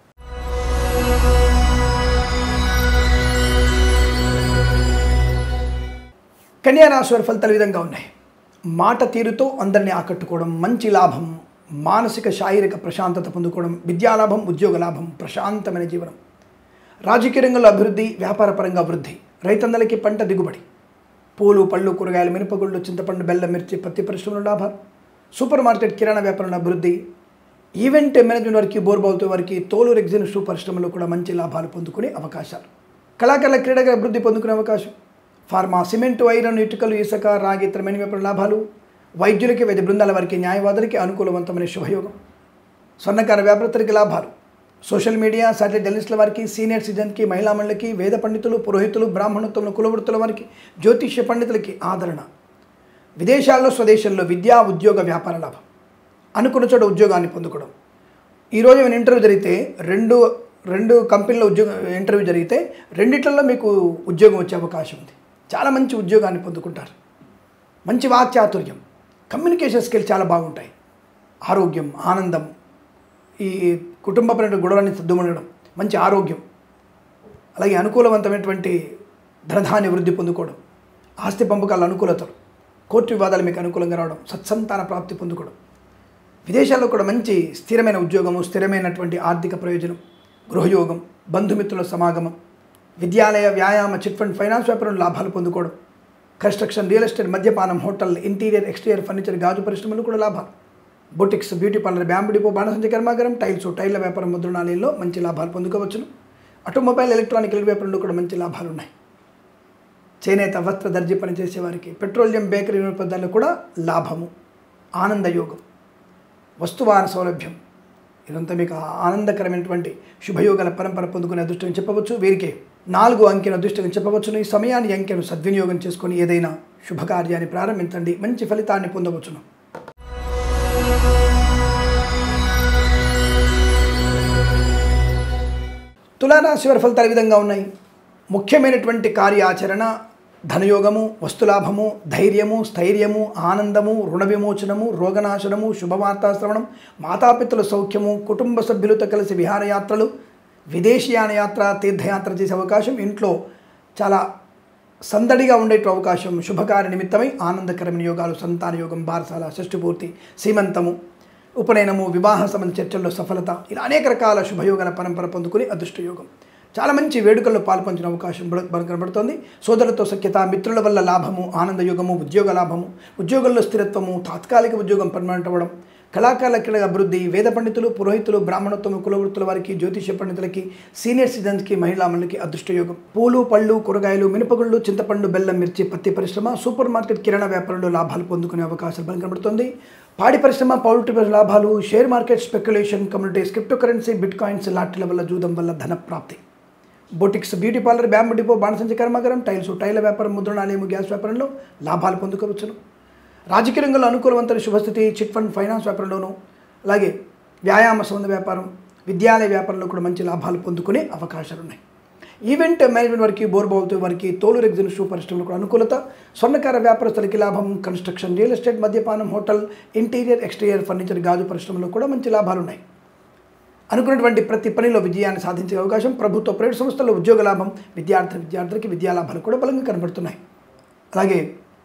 కన్యా రాశి వారి ఫలితాలు ఈ విధంగా ఉన్నాయి. మాట తీరుతో అందరినీ ఆకట్టుకోవడం, మంచి లాభం, మానసిక శారీరక ప్రశాంతత పొందుకోవడం, విద్యాలాభం, ఉద్యోగ లాభం, ప్రశాంతమైన జీవనం, రాజకీయ రంగంలో అభివృద్ధి, వ్యాపారపరంగా అభివృద్ధి, రైతన్నలకి పంట దిగుబడి, పూలు పళ్ళు కూరగాయలు మినపగుళ్ళు చింతపండు బెల్లం మిర్చి పత్తి పరిశ్రమలో లాభాలు, సూపర్ మార్కెట్ కిరాణా వ్యాపారంలో అభివృద్ధి, ఈవెంట్ మేనేజ్మెంట్ వారికి బోర్బాల్తో వారికి తోలు రెగ్జిన్ షూ పరిశ్రమలో కూడా మంచి లాభాలు పొందుకునే అవకాశాలు, కళాకారుల క్రీడగా అభివృద్ధి పొందుకునే అవకాశం, ఫార్మా సిమెంటు ఐరన్ ఇటుకలు ఇసుక రాగి ఇతర మెయిన్ వ్యాపార లాభాలు, వైద్యులకి వైద్య బృందాల వారికి న్యాయవాదులకి అనుకూలవంతమైన శుభయోగం, స్వర్ణకార వ్యాపారస్తులకి లాభాలు, సోషల్ మీడియా శాటిలైట్ జర్నలిస్టుల వారికి, సీనియర్ సిటిజన్కి, మహిళా మండలికి, వేద పండితులు, పురోహితులు, బ్రాహ్మణోత్తములు, కులవృత్తుల వారికి, జ్యోతిష్య పండితులకి ఆదరణ, విదేశాల్లో స్వదేశాల్లో విద్యా ఉద్యోగ వ్యాపార లాభం, అనుకున్న చోట ఉద్యోగాన్ని పొందుకోవడం. ఈరోజు ఏమైనా ఇంటర్వ్యూ జరిగితే రెండు రెండు కంపెనీలో ఉద్యోగ ఇంటర్వ్యూ జరిగితే రెండిట్లలో మీకు ఉద్యోగం వచ్చే అవకాశం ఉంది. చాలా మంచి ఉద్యోగాన్ని పొందుకుంటారు. మంచి వాక్చాతుర్యం, కమ్యూనికేషన్ స్కిల్ చాలా బాగుంటాయి. ఆరోగ్యం, ఆనందం, ఈ కుటుంబపరమైన గొడవలని సర్దుమనడం, మంచి ఆరోగ్యం, అలాగే అనుకూలవంతమైనటువంటి ధనధాన్య వృద్ధి పొందుకోవడం, ఆస్తి పంపకాల అనుకూలతలు, కోర్టు వివాదాలు మీకు అనుకూలంగా రావడం, సత్సంతాన ప్రాప్తి పొందుకోవడం, విదేశాల్లో కూడా మంచి స్థిరమైన ఉద్యోగము, స్థిరమైనటువంటి ఆర్థిక ప్రయోజనం, గృహయోగం, బంధుమిత్రుల సమాగమం, విద్యాలయ వ్యాయామ చిట్ ఫండ్ ఫైనాన్స్ వ్యాపారంలో లాభాలు పొందుకోవడం, కన్స్ట్రక్షన్ రియల్ ఎస్టేట్ మద్యపానం హోటల్ ఇంటీరియర్ ఎక్స్టీరియర్ ఫర్నిచర్ గాజు పరిశ్రమలు కూడా లాభాలు, boutiques beauty parlour bamboo depot బాణసంచ కర్మాగారం టైల్స్ టైళ్ల వ్యాపారం ముద్రణాలయంలో మంచి లాభాలు పొందుకోవచ్చును. ఆటోమొబైల్ ఎలక్ట్రానిక్ వ్యాపారంలో కూడా మంచి లాభాలు ఉన్నాయి. చేనేత వస్త్ర దర్జీ పనిచేసే వారికి, పెట్రోలియం బేకరీ పదార్థాల్లో కూడా లాభము, ఆనందయోగం, వస్తువాహన సౌలభ్యం, ఇదంతా మీకు ఆనందకరమైనటువంటి శుభయోగాల పరంపర పొందుకునే అదృష్టం చెప్పవచ్చు. వీరికి నాలుగు అంకెను అదృష్టం చెప్పవచ్చును. ఈ సమయాన్ని అంకెను సద్వినియోగం చేసుకొని ఏదైనా శుభకార్యాన్ని ప్రారంభించండి, మంచి ఫలితాన్ని పొందవచ్చును. తులారాశి వారి ఫలితాలు ఈ విధంగా ఉన్నాయి. ముఖ్యమైనటువంటి కార్యాచరణ, ధనయోగము, వస్తులాభము, ధైర్యము, స్థైర్యము, ఆనందము, రుణ విమోచనము, రోగనాశనము, శుభవార్తా శ్రవణం, మాతాపితల సౌఖ్యము, కుటుంబ సభ్యులతో కలిసి విహారయాత్రలు, విదేశీయాన యాత్ర, తీర్థయాత్ర చేసే అవకాశం, ఇంట్లో చాలా సందడిగా ఉండే అవకాశం, శుభకార్య నిమిత్తమై ఆనందకరమైన యోగాలు, సంతాన యోగం, బారసాల, షష్ఠిపూర్తి, సీమంతము, ఉపనయనము, వివాహ సంబంధ చర్చల్లో సఫలత, ఇలా అనేక రకాల శుభయోగాల పరంపర పొందుకుని అదృష్టయోగం. చాలా మంచి వేడుకల్లో పాల్పంచిన అవకాశం కనబడుతోంది. సోదరులతో సఖ్యత, మిత్రుల వల్ల లాభము, ఆనందయోగము, ఉద్యోగ లాభము, ఉద్యోగంలో స్థిరత్వము, తాత్కాలిక ఉద్యోగం పర్మనెంట్ అవ్వడం, కళాకారుల క్రీడ అభివృద్ధి, వేద పండితులు, పురోహితులు, బ్రాహ్మణోత్తమ కులవృత్తుల వారికి, జ్యోతిష్య పండితులకి, సీనియర్ సిటిజన్స్కి, మహిళా మండలికి అదృష్టయోగం. పూలు పళ్ళు కూరగాయలు మినపగుళ్ళు చింతపండు బెల్లం మిర్చి పత్తి పరిశ్రమ, సూపర్ మార్కెట్ కిరాణా వ్యాపారంలో లాభాలు పొందుకునే అవకాశాలు బలం కనబడుతుంది. పాడి పరిశ్రమ, పౌల్ట్రీ లాభాలు, share market speculation, communities, crypto currency, bit coins, లాటరీల వల్ల జూదం వల్ల ధన ప్రాప్తి, boutiques beauty parlour bamboo depot బాణసంచ కర్మాగారం టైల్స్ టైల వ్యాపారం ముద్రణాలయము గ్యాస్ వ్యాపారంలో లాభాలు పొందుకోవచ్చును. రాజకీయ రంగంలో అనుకూలవంతమైన శుభస్థితి, చిట్ ఫండ్ ఫైనాన్స్ వ్యాపారంలోనూ, అలాగే వ్యాయామ సంబంధ వ్యాపారం, విద్యాలయ వ్యాపారంలో కూడా మంచి లాభాలు పొందుకునే అవకాశాలు ఉన్నాయి. ఈవెంట్ మేనేజ్మెంట్ వారికి, బోర్బాల్తో వారికి, తోలు రెగ్జిన్ షూ పరిశ్రమలో కూడా అనుకూలత, స్వర్ణకార వ్యాపారస్తులకి లాభం, కన్స్ట్రక్షన్ రియల్ ఎస్టేట్ మద్యపానం హోటల్ ఇంటీరియర్ ఎక్స్టీరియర్ ఫర్నిచర్ గాజు పరిశ్రమలో కూడా మంచి లాభాలు ఉన్నాయి. అనుకున్నటువంటి ప్రతి పనిలో విజయాన్ని సాధించే అవకాశం, ప్రభుత్వ ప్రైవేట్ సంస్థల్లో ఉద్యోగ లాభం, విద్యార్థి విద్యార్థులకి విద్యా లాభాలు కూడా బలంగా కనబడుతున్నాయి. అలాగే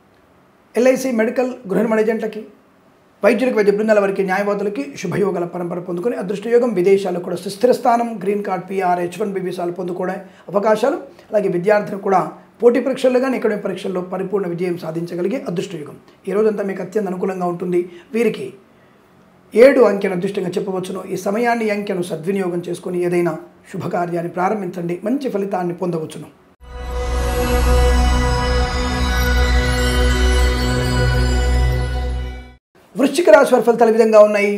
ఎల్ఐసి మెడికల్ గృహ నిర్మాణ ఏజెంట్లకి, వైద్యులకు వైద్య బృందాల వారికి, న్యాయవాదులకి శుభయోగాల పరంపర పొందుకొని అదృష్టయోగం. విదేశాల్లో కూడా సుస్థిర స్థానం, green card, PR, H one B వీసాలు పొందుకోవడం అవకాశాలు. అలాగే విద్యార్థులకు కూడా పోటీ పరీక్షల్లో కానీ ఎకడమిక్ పరీక్షల్లో పరిపూర్ణ విజయం సాధించగలిగే అదృష్టయోగం. ఈ రోజంతా మీకు అత్యంత అనుకూలంగా ఉంటుంది. వీరికి ఏడు అంకెను అదృష్టంగా చెప్పవచ్చును. ఈ సమయాన్ని అంకెను సద్వినియోగం చేసుకొని ఏదైనా శుభకార్యాన్ని ప్రారంభించండి, మంచి ఫలితాన్ని పొందవచ్చును. వృశ్చిక రాశి వారి ఫలితాలు ఈ విధంగా ఉన్నాయి.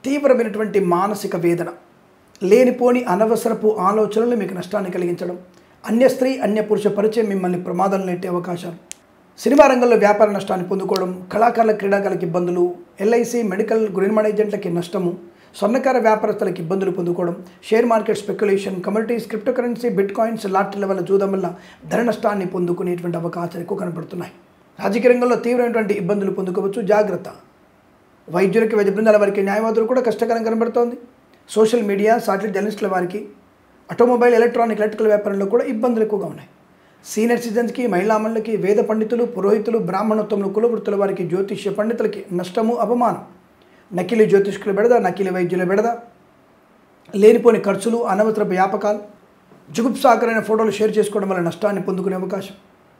తీవ్రమైనటువంటి మానసిక వేదన, లేనిపోని అనవసరపు ఆలోచనలు మీకు నష్టాన్ని కలిగించడం, అన్య స్త్రీ అన్య పురుష పరిచయం మిమ్మల్ని ప్రమాదంలో నెట్టే అవకాశాలు. సినిమా రంగంలో వ్యాపార నష్టాన్ని పొందుకోవడం, కళాకారుల క్రీడాకారులకు ఇబ్బందులు, ఎల్ఐసి మెడికల్ గ్రీన్ ఏజెంట్లకి నష్టము, స్వర్ణకార వ్యాపారస్తులకు ఇబ్బందులు పొందుకోవడం, share market speculation, commodities, crypto currency, bit coins, లాటరీల వల్ల జూదం వల్ల ధర నష్టాన్ని పొందుకునేటువంటి అవకాశాలు ఎక్కువ కనపడుతున్నాయి. రాజకీయ రంగంలో తీవ్రమైనటువంటి ఇబ్బందులు పొందుకోవచ్చు, జాగ్రత్త. వైద్యులకి, వైద్య బృందాల వారికి, న్యాయవాదులు కూడా కష్టకరం కనబడుతోంది. సోషల్ మీడియా, సాటిలైట్ జర్నలిస్టుల వారికి, ఆటోమొబైల్, ఎలక్ట్రానిక్, ఎలక్ట్రికల్ వ్యాపారంలో కూడా ఇబ్బందులు ఎక్కువగా ఉన్నాయి. సీనియర్ సిటిజన్స్కి, మహిళామణులకి, వేద పండితులు, పురోహితులు, బ్రాహ్మణోత్తములు, కులవృత్తుల వారికి, జ్యోతిష్య పండితులకి నష్టము, అపమానం. నకిలీ జ్యోతిష్కుల బెడద, నకిలీ వైద్యుల బెడద, లేనిపోని ఖర్చులు, అనవసరపు వ్యాపకాలు, జుగుప్సాకరైన ఫోటోలు షేర్ చేసుకోవడం వల్ల నష్టాన్ని పొందుకునే అవకాశం.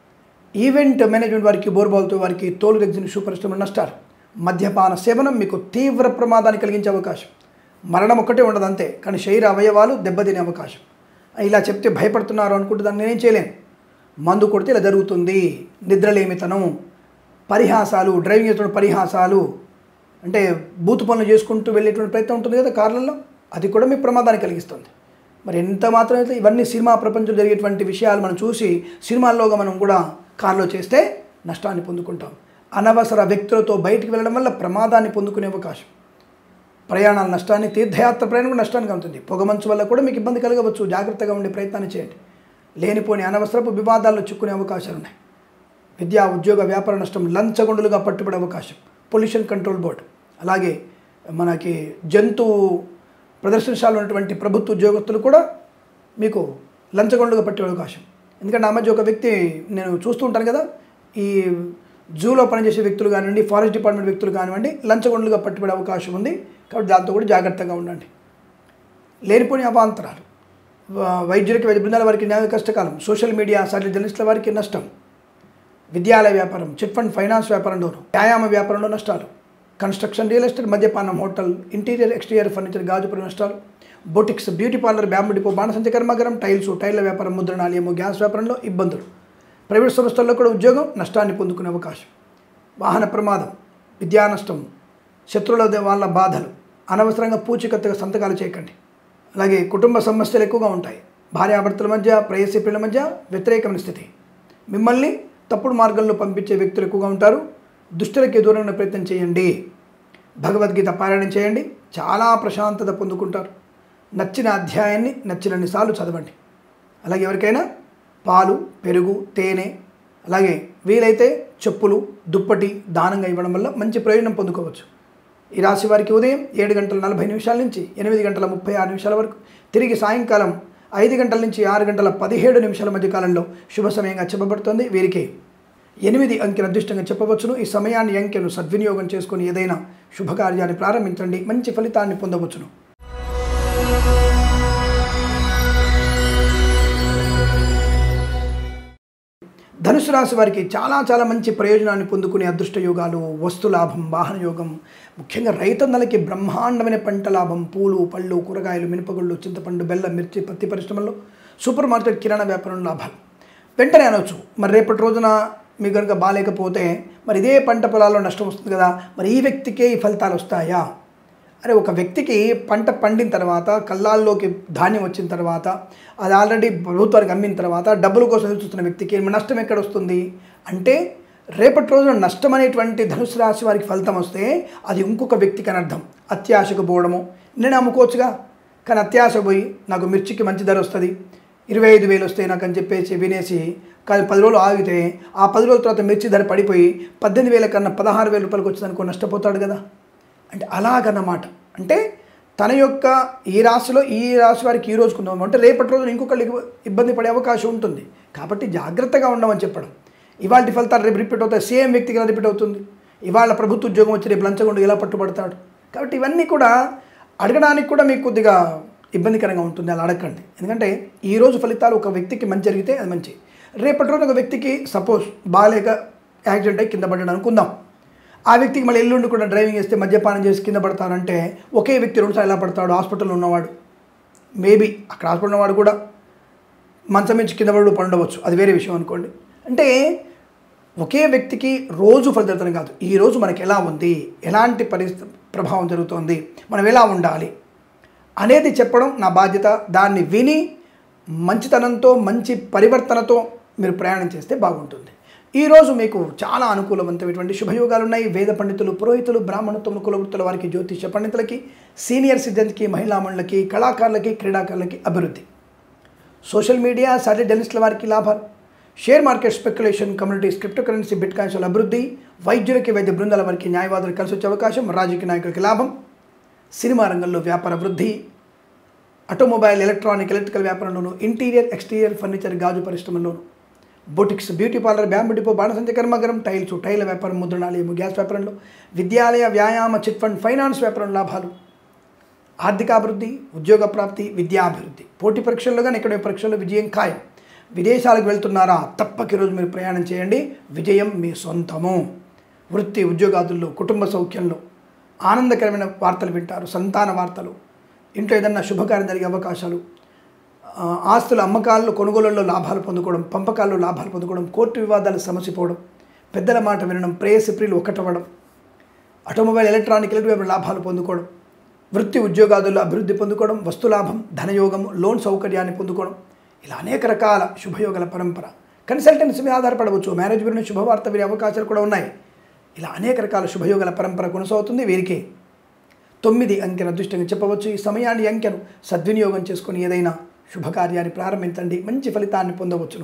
ఈవెంట్ మేనేజ్మెంట్ వారికి, బోర్బాల్తో వారికి, తోలు దగ్గర షూ పరిశ్రమలు నష్టాలు. మద్యపాన సేవనం మీకు తీవ్ర ప్రమాదాన్ని కలిగించే అవకాశం. మరణం ఒక్కటే ఉండదు అంతే, కానీ శరీర అవయవాలు దెబ్బతినే అవకాశం. ఇలా చెప్తే భయపడుతున్నారు అనుకుంటే దాన్ని నేనేం చేయలేను. మందు కొడితే ఇలా జరుగుతుంది. నిద్రలేమితనం, పరిహాసాలు, డ్రైవింగ్ చేస్తున్న పరిహాసాలు, అంటే బూతు పనులు చేసుకుంటూ వెళ్ళేటువంటి ప్రయత్నం ఉంటుంది కదా కార్లలో, అది కూడా మీకు ప్రమాదాన్ని కలిగిస్తుంది. మరి ఎంత మాత్రం అయితే ఇవన్నీ సినిమా ప్రపంచంలో జరిగేటువంటి విషయాలు మనం చూసి సినిమాల్లోగా మనం కూడా కారులో చేస్తే నష్టాన్ని పొందుకుంటాం. అనవసర వ్యక్తులతో బయటికి వెళ్ళడం వల్ల ప్రమాదాన్ని పొందుకునే అవకాశం. ప్రయాణాల నష్టాన్ని, తీర్థయాత్ర ప్రయాణం కూడా నష్టానికి ఉంటుంది. పొగమంచు వల్ల కూడా మీకు ఇబ్బంది కలగవచ్చు. జాగ్రత్తగా ఉండే ప్రయత్నాన్ని చేయండి. లేనిపోని అనవసరపు వివాదాల్లో చిక్కునే అవకాశాలు ఉన్నాయి. విద్యా, ఉద్యోగ, వ్యాపార నష్టం, లంచగొండులుగా పట్టుబడే అవకాశం. పొల్యూషన్ కంట్రోల్ బోర్డు, అలాగే మనకి జంతు ప్రదర్శనశాలలో ఉన్నటువంటి ప్రభుత్వ ఉద్యోగస్తులు కూడా మీకు లంచగొండులుగా పట్టే అవకాశం. ఎందుకంటే ఆ మధ్య ఒక వ్యక్తి నేను చూస్తూ ఉంటాను కదా, ఈ జూలో పనిచేసే వ్యక్తులు కానివ్వండి, ఫారెస్ట్ డిపార్ట్మెంట్ వ్యక్తులు కానివ్వండి, లంచగొండులుగా పట్టుబడే అవకాశం ఉంది. కాబట్టి దాంతో కూడా జాగ్రత్తగా ఉండండి. లేనిపోని అవాంతరాలు, వైద్యులకి, వైద్య బృందాల వారికి న్యాయ కష్టకాలం, సోషల్ మీడియా, సాటిలైట్ జర్నలిస్టుల వారికి నష్టం, విద్యాలయ వ్యాపారం, చిట్ ఫండ్ ఫైనాన్స్ వ్యాపారంలోను, వ్యాయామ వ్యాపారంలో నష్టాలు, కన్స్ట్రక్షన్, రియల్ ఎస్టేట్, మద్యపానం, హోటల్, ఇంటీరియర్, ఎక్స్టీరియర్ ఫర్నిచర్, గాజుపురం నష్టాలు, boutiques, beauty parlour, bamboo depot, బాణసంచ కర్మాగారం, టైల్స్, టైర్ల వ్యాపారం, ముద్రణాలయము, గ్యాస్ వ్యాపారంలో ఇబ్బందులు. ప్రైవేట్ సంస్థల్లో కూడా ఉద్యోగం, నష్టాన్ని పొందుకునే అవకాశం. వాహన ప్రమాదం, విద్యా నష్టం, శత్రువుల వాళ్ళ బాధలు, అనవసరంగా పూచికత్తుగా సంతకాలు చేయకండి. అలాగే కుటుంబ సమస్యలు ఎక్కువగా ఉంటాయి. భార్యాభర్తల మధ్య, ప్రేయసి పిల్లల మధ్య వ్యతిరేకమైన స్థితి. మిమ్మల్ని తప్పుడు మార్గంలో పంపించే వ్యక్తులు ఎక్కువగా ఉంటారు. దుష్టులకి దూరంగా ప్రయత్నం చేయండి. భగవద్గీత పారాయణం చేయండి, చాలా ప్రశాంతత పొందుకుంటారు. నచ్చిన అధ్యాయాన్ని నచ్చినన్నిసార్లు చదవండి. అలాగే ఎవరికైనా పాలు, పెరుగు, తేనె, అలాగే వీలైతే చెప్పులు, దుప్పటి దానంగా ఇవ్వడం వల్ల మంచి ప్రయోజనం పొందుకోవచ్చు. ఈ రాశి వారికి ఉదయం ఏడు గంటల నలభై నిమిషాల నుంచి ఎనిమిది గంటల ముప్పై ఆరు నిమిషాల వరకు, తిరిగి సాయంకాలం ఐదు గంటల నుంచి ఆరు గంటల పదిహేడు నిమిషాల మధ్య కాలంలో శుభ సమయంగా చెప్పబడుతుంది. వీరికి ఎనిమిది అంకెల అదృష్టంగా చెప్పవచ్చును. ఈ సమయాన్ని, అంకెను సద్వినియోగం చేసుకుని ఏదైనా శుభకార్యాన్ని ప్రారంభించండి, మంచి ఫలితాన్ని పొందవచ్చును. ధనుసు రాశి వారికి చాలా చాలా మంచి ప్రయోజనాన్ని పొందుకునే అదృష్ట యోగాలు, వస్తు లాభం, వాహన యోగం, ముఖ్యంగా రైతన్నలకి బ్రహ్మాండమైన పంట లాభం, పూలు, పళ్ళు, కూరగాయలు, మినపగుళ్ళు, చింతపండు, బెల్లం, మిర్చి, పత్తి పరిశ్రమల్లో, సూపర్ మార్కెట్, కిరాణా వ్యాపారం లాభాలు. వెంటనే అనవచ్చు, మరి రేపటి రోజున మీకు కనుక బాగాలేకపోతే మరి ఇదే పంట పొలాల్లో నష్టం వస్తుంది కదా, మరి ఈ వ్యక్తికే ఈ ఫలితాలు వస్తాయా? అరే, ఒక వ్యక్తికి పంట పండిన తర్వాత, కళ్ళాల్లోకి ధాన్యం వచ్చిన తర్వాత, అది ఆల్రెడీ ప్రభుత్వానికి అమ్మిన తర్వాత డబ్బుల కోసం చూస్తున్న వ్యక్తికి నష్టం ఎక్కడ వస్తుంది అంటే, రేపటి రోజున నష్టం అనేటువంటి ధనుసు రాశి వారికి ఫలితం వస్తే అది ఇంకొక వ్యక్తికి అని అర్థం. అత్యాశకు పోవడము, నేను అమ్ముకోవచ్చుగా, కానీ అత్యాశ పోయి నాకు మిర్చికి మంచి ధర వస్తుంది, ఇరవై ఐదు వేలు వస్తాయి నాకు అని చెప్పేసి వినేసి కానీ పది రోజులు ఆగితే ఆ పది రోజుల తర్వాత మిర్చి ధర పడిపోయి పద్దెనిమిది వేల కన్నా పదహారు వేల రూపాయలకు వచ్చిందనుకో నష్టపోతాడు కదా. అంటే అలాగన్నమాట. అంటే తన యొక్క ఈ రాశిలో ఈ రాశి వారికి ఈ రోజు కొందాం అంటే రేపటి రోజున ఇంకొకరికి ఇబ్బంది పడే అవకాశం ఉంటుంది. కాబట్టి జాగ్రత్తగా ఉండమని చెప్పడం. ఇవాళ ఫలితాలు రేపు రిపీట్ అవుతాయి, సేమ్ వ్యక్తికి ఎలా రిపీట్ అవుతుంది? ఇవాళ ప్రభుత్వ ఉద్యోగం వచ్చి రేపు లంచగొండ ఎలా పట్టుబడతాడు? కాబట్టి ఇవన్నీ కూడా అడగడానికి కూడా మీకు కొద్దిగా ఇబ్బందికరంగా ఉంటుంది. అలా అడగండి. ఎందుకంటే ఈరోజు ఫలితాలు ఒక వ్యక్తికి మంచి జరిగితే అది మంచి, రేపటి రోజు ఒక వ్యక్తికి సపోజ్ బాగాలేక యాక్సిడెంట్ అయ్యి కింద పడ్డాడు అనుకుందాం, ఆ వ్యక్తికి మళ్ళీ ఎల్లుండి కూడా డ్రైవింగ్ చేస్తే మద్యపానం చేసి కింద పడతానంటే ఒకే వ్యక్తి రెండుసార్లు ఎలా పడతాడు? హాస్పిటల్లో ఉన్నవాడు మేబీ అక్కడ హాస్పిటల్ ఉన్నవాడు కూడా మంచం నుంచి కింద పడు పండవచ్చు, అది వేరే విషయం అనుకోండి. అంటే ఒకే వ్యక్తికి రోజు ఫలితం కాదు, ఈరోజు మనకి ఎలా ఉంది, ఎలాంటి పరిస్థితి ప్రభావం జరుగుతోంది, మనం ఎలా ఉండాలి అనేది చెప్పడం నా బాధ్యత. దాన్ని విని మంచితనంతో మంచి పరివర్తనతో మీరు ప్రయాణం చేస్తే బాగుంటుంది. ఈరోజు మీకు చాలా అనుకూలవంతమైనటువంటి శుభయోగాలు ఉన్నాయి. వేద పండితులు, పురోహితులు, బ్రాహ్మణత్వములు, కులవృత్తుల వారికి, జ్యోతిష పండితులకి, సీనియర్ సిటిజన్స్కి, మహిళామణులకి, కళాకారులకి, క్రీడాకారులకి అభివృద్ధి. సోషల్ మీడియా, శాటిలైట్ జర్నలిస్టుల వారికి లాభాలు. Share market, speculation, communities, crypto currency, bit coins అభివృద్ధి. వైద్యులకి, వైద్య బృందాల వారికి, న్యాయవాదులు కలిసి వచ్చే అవకాశం. రాజకీయ నాయకులకి లాభం. సినిమా రంగంలో వ్యాపార వృద్ధి. ఆటోమొబైల్, ఎలక్ట్రానిక్, ఎలక్ట్రికల్ వ్యాపారంలోను, ఇంటీరియర్, ఎక్స్టీరియర్ ఫర్నిచర్, గాజు పరిశ్రమలోను, boutiques, beauty parlour, bamboo depot, బాణసంచ కర్మాగారం, టైల్స్, టైల వ్యాపారం, ముద్రణాలయము, గ్యాస్ వ్యాపారంలో, విద్యాలయ, వ్యాయామ, చిట్ ఫండ్, ఫైనాన్స్ వ్యాపారం లాభాలు. ఆర్థికాభివృద్ధి, ఉద్యోగ ప్రాప్తి, విద్యాభివృద్ధి. పోటీ పరీక్షల్లో కానీ ఇక్కడ పరీక్షల్లో విజయం ఖాయం. విదేశాలకు వెళ్తున్నారా? తప్పక ఈరోజు మీరు ప్రయాణం చేయండి, విజయం మీ సొంతము. వృత్తి ఉద్యోగాదుల్లో, కుటుంబ సౌఖ్యంలో ఆనందకరమైన వార్తలు వింటారు. సంతాన వార్తలు, ఇంట్లో ఏదన్నా శుభకార్యం జరిగే అవకాశాలు, ఆస్తుల అమ్మకాల్లో, కొనుగోళ్లలో లాభాలు పొందుకోవడం, పంపకాల్లో లాభాలు పొందుకోవడం, కోర్టు వివాదాలు సమసిపోవడం, పెద్దల మాట వినడం, ప్రేయసి ప్రియులు ఒకటవ్వడం, ఆటోమొబైల్, ఎలక్ట్రానిక్, ఎలక్ట్రికల్ లాభాలు పొందుకోవడం, వృత్తి ఉద్యోగాదుల్లో అభివృద్ధి పొందుకోవడం, వస్తులాభం, ధనయోగం, లోన్ సౌకర్యాన్ని పొందుకోవడం, ఇలా అనేక రకాల శుభయోగాల పరంపర. కన్సల్టెన్సీ మీద ఆధారపడవచ్చు. మ్యారేజ్ గురించి శుభవార్త వినే అవకాశాలు కూడా ఉన్నాయి. ఇలా అనేక రకాల శుభయోగాల పరంపర కొనసాగుతుంది. వీరికి తొమ్మిది అంకెను అదృష్టంగా చెప్పవచ్చు. ఈ సమయాన్ని అంకెను సద్వినియోగం చేసుకుని ఏదైనా శుభకార్యాన్ని ప్రారంభించండి, మంచి ఫలితాన్ని పొందవచ్చును.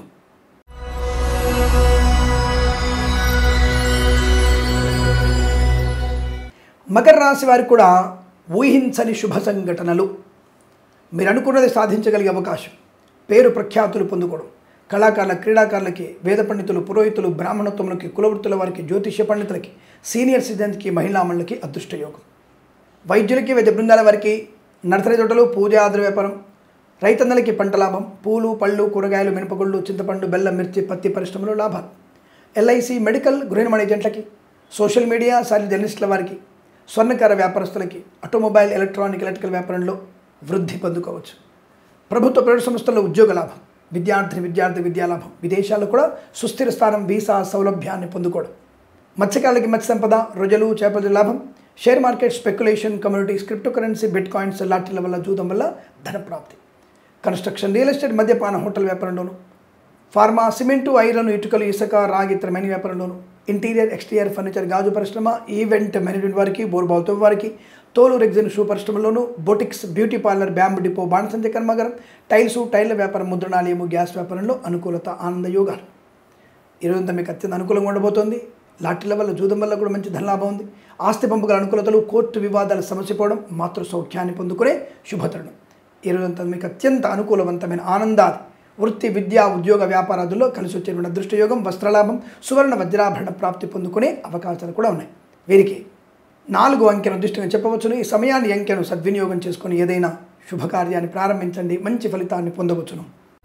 మకర రాశి వారికి కూడా ఊహించని శుభ సంఘటనలు. మీరు అనుకున్నది సాధించగలిగే అవకాశం. పేరు ప్రఖ్యాతులు పొందుకోవడం. కళాకారుల, క్రీడాకారులకి, వేద పండితులు, పురోహితులు, బ్రాహ్మణత్వములకి, కులవృత్తుల వారికి, జ్యోతిష్య పండితులకి, సీనియర్ సిటిజన్స్కి, మహిళామణులకి అదృష్టయోగం. వైద్యులకి, వైద్య బృందాల వారికి, నర్సరీ తోటలు, పూజాద్ర వ్యాపారం, రైతన్నలకి పంట లాభం. పూలు, పళ్ళు, కూరగాయలు, మినపగుళ్ళు, చింతపండు, బెల్లం, మిర్చి, పత్తి పరిశ్రమలో లాభాలు. ఎల్ఐసి, మెడికల్, గృహ నిర్మాణ ఏజెంట్లకి, సోషల్ మీడియా, శాటిలైట్ జర్నలిస్టుల వారికి, స్వర్ణకార వ్యాపారస్తులకి, ఆటోమొబైల్, ఎలక్ట్రానిక్, ఎలక్ట్రికల్ వ్యాపారంలో వృద్ధి పొందుకోవచ్చు. ప్రభుత్వ ప్రైవేట్ సంస్థల్లో ఉద్యోగ లాభం. విద్యార్థి విద్యార్థి విద్యాలాభం. విదేశాల్లో కూడా సుస్థిర స్థానం, వీసా సౌలభ్యాన్ని పొందుకోవడం. మత్స్యకారులకి మత్స్య సంపద, రొయ్యలు, చేపల లాభం. Share market, speculation, communities, crypto currency, bit coins, లాటరీల వల్ల, జూదం వల్ల ధన ప్రాప్తి. కన్స్ట్రక్షన్, రియల్ ఎస్టేట్, మద్యపాన, హోటల్ వ్యాపారంలోను, ఫార్మా, సిమెంటు, ఐరన్, ఇటుకలు, ఇసుక, రాగి, ఇతర మైనింగ్ వ్యాపారంలోను, ఇంటీరియర్, ఎక్స్టీరియర్ ఫర్నిచర్, గాజు పరిశ్రమ, ఈవెంట్ మేనేజ్మెంట్ వారికి, బోర్బావుతో వారికి, తోలు రెగ్జిన్ షూ పరిశ్రమలోను, boutiques, beauty parlour, bamboo depot, బాణసంచ కర్మాగారం, టైల్సు, టైల్ల వ్యాపారం, ముద్రణాలయము, గ్యాస్ వ్యాపారంలో అనుకూలత, ఆనంద యోగాలు. ఈరోజంతా మీకు అత్యంత అనుకూలంగా ఉండబోతోంది. లాటరీల వల్ల, జూదం వల్ల కూడా మంచి ధనలాభం ఉంది. ఆస్తి పంపకాల అనుకూలతలు, కోర్టు వివాదాలు సమసిపోవడం, మాతృ సౌఖ్యాన్ని పొందుకునే శుభతరుణం. ఈరోజంతా మీకు అత్యంత అనుకూలవంతమైన ఆనందాలు. వృత్తి, విద్యా, ఉద్యోగ వ్యాపారాదుల్లో కలిసి వచ్చేటువంటి అదృష్టయోగం, వస్త్రలాభం, సువర్ణ వజ్రాభరణ ప్రాప్తి పొందుకునే అవకాశాలు కూడా ఉన్నాయి. వీరికి నాలుగు అంకెను అదృష్టంగా చెప్పవచ్చును. ఈ సమయాన్ని అంకెను సద్వినియోగం చేసుకుని ఏదైనా శుభకార్యాన్ని ప్రారంభించండి, మంచి ఫలితాన్ని పొందవచ్చును.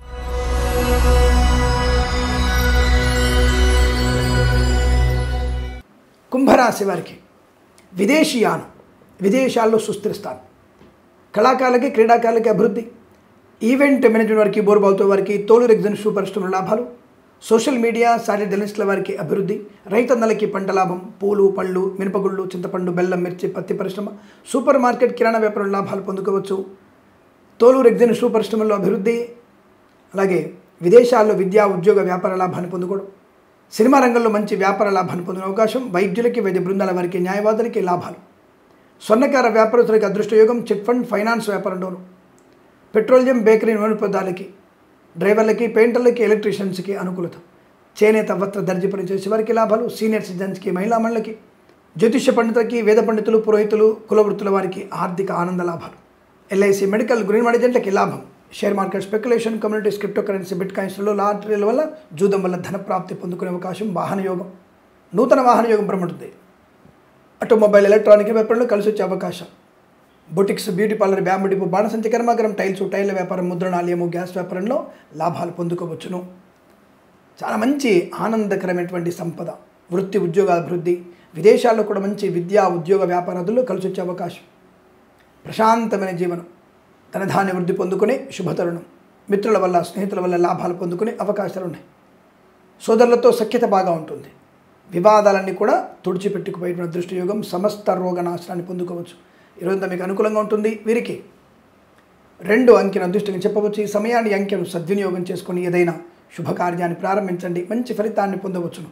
కుంభరాశి వారికి విదేశీయానం, విదేశాల్లో సుస్థిరస్థానం. కళాకారులకి, క్రీడాకారులకి అభివృద్ధి. ఈవెంట్ మేనేజ్మెంట్ వారికి, బోర్బావుతో వారికి, తోలు రెగ్జిన్ షూ పరిశ్రమల లాభాలు. సోషల్ మీడియా, శాటిలైట్ జర్నలిస్టుల వారికి అభివృద్ధి. రైతన్నలకి పంట లాభం. పూలు, పళ్ళు, మినపగుళ్ళు, చింతపండు, బెల్లం, మిర్చి, పత్తి పరిశ్రమ, సూపర్ మార్కెట్, కిరాణా వ్యాపారం లాభాలు పొందుకోవచ్చు. తోలు రెగ్జిన్ షూ పరిశ్రమల్లో అభివృద్ధి. అలాగే విదేశాల్లో విద్యా, ఉద్యోగ వ్యాపార లాభాన్ని పొందుకోవడం. సినిమా రంగంలో మంచి వ్యాపార లాభాన్ని పొందిన అవకాశం. వైద్యులకి, వైద్య బృందాల వారికి, న్యాయవాదులకి లాభాలు. స్వర్ణకార వ్యాపారస్తులకి అదృష్టయోగం. చిట్ ఫండ్, ఫైనాన్స్ వ్యాపారంలోను, పెట్రోలియం, బేకరీ, నూనె పదార్థాలకి, డ్రైవర్లకి, పెయింటర్లకి, ఎలక్ట్రీషియన్స్కి అనుకూలత. చేనేత, వస్త్ర, దర్జీ పని చేసే వారికి లాభాలు. సీనియర్ సిటిజన్స్కి, మహిళామణులకి, జ్యోతిష్య పండితులకి, వేద పండితులు, పురోహితులు, కులవృత్తుల వారికి ఆర్థిక ఆనంద లాభాలు. ఎల్ఐసి, మెడికల్, గృహ నిర్మాణ ఏజెంట్లకి లాభం. Share market, speculation, communities, crypto currency, bit కాయిన్స్లో, లాటరీల వల్ల, జూదం వల్ల ధన ప్రాప్తి పొందుకునే అవకాశం. వాహన యోగం, నూతన వాహన యోగం బ్రహ్మటుంది. ఆటోమొబైల్, ఎలక్ట్రానిక్ వ్యాపారంలో కలిసి వచ్చే అవకాశం. Boutiques, beauty parlour, bamboo depot, బాణసంచ కర్మాగారం, టైల్స్, టైల్ల వ్యాపారం, ముద్రణాలయము, గ్యాస్ వ్యాపారంలో లాభాలు పొందుకోవచ్చును. చాలా మంచి ఆనందకరమైనటువంటి సంపద. వృత్తి, ఉద్యోగ అభివృద్ధి. విదేశాల్లో కూడా మంచి విద్యా, ఉద్యోగ వ్యాపారాదుల్లో కలిసి వచ్చే అవకాశం. ప్రశాంతమైన జీవనం, ధనధాన్య వృద్ధి పొందుకునే శుభతరుణం. మిత్రుల వల్ల, స్నేహితుల వల్ల లాభాలు పొందుకునే అవకాశాలు ఉన్నాయి. సోదరులతో సఖ్యత బాగా ఉంటుంది. వివాదాలన్నీ కూడా తుడిచిపెట్టుకుపోయిన అదృష్టయోగం. సమస్త రోగ నాశనాన్ని పొందుకోవచ్చు. ఈరోజంతా మీకు అనుకూలంగా ఉంటుంది. వీరికి రెండు అంకెను అదృష్టంగా చెప్పవచ్చు. ఈ సమయాన్ని అంకెను సద్వినియోగం చేసుకొని ఏదైనా శుభకార్యాన్ని ప్రారంభించండి, మంచి ఫలితాన్ని పొందవచ్చును.